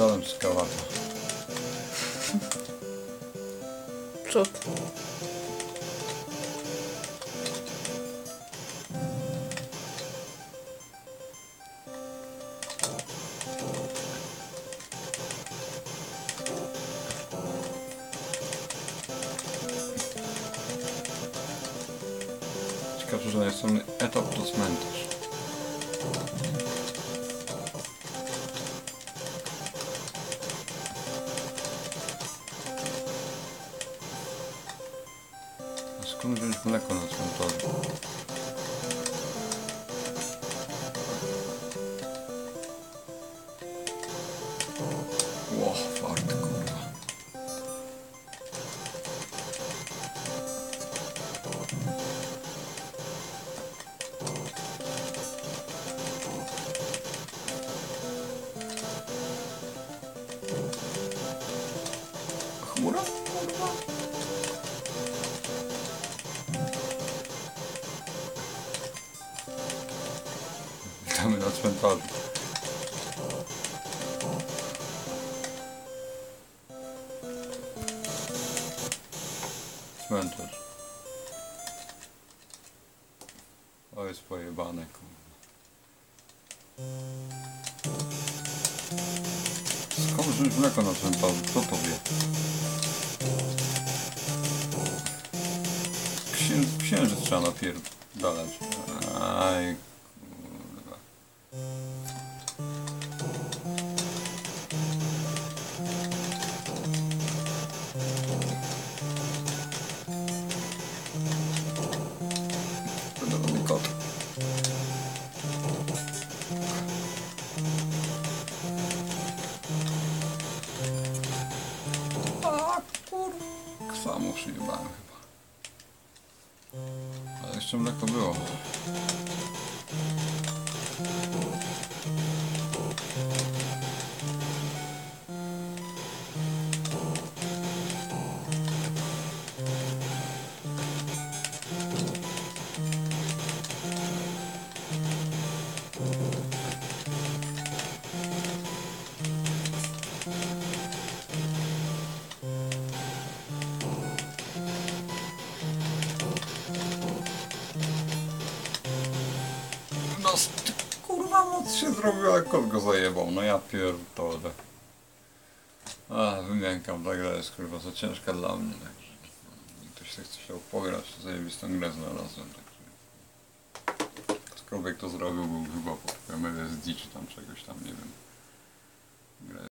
pierdolę z kawata. Przód. Ciekawe, że jest ten etap to cmentarz. A skąd wziąć mleko na cmentarzu? Ło, fart, kurwa. Chmura? Kurwa. Witamy na cmentarzu. Cmentarz. O, jest pojebane, kurwa. Skąd wziąć mleko na cmentarzu? Kto to wie? Księżyc trzeba napierdalać. Aj, kurwa. Pierdolony kot. A, kurwa. Samo przyjebałem chyba. Ale jeszcze mleko było. No, kurwa, moc się zrobiła, jak kot go zajebał. No ja pierdolę. A, wymiękam, ta gra jest kurwa za ciężka dla mnie. Także. Ktoś chce się pograć, to zajebistą grę znalazłem. Także. Ktokolwiek to zrobił, był chyba po MLSD czy tam czegoś tam, nie wiem. Gra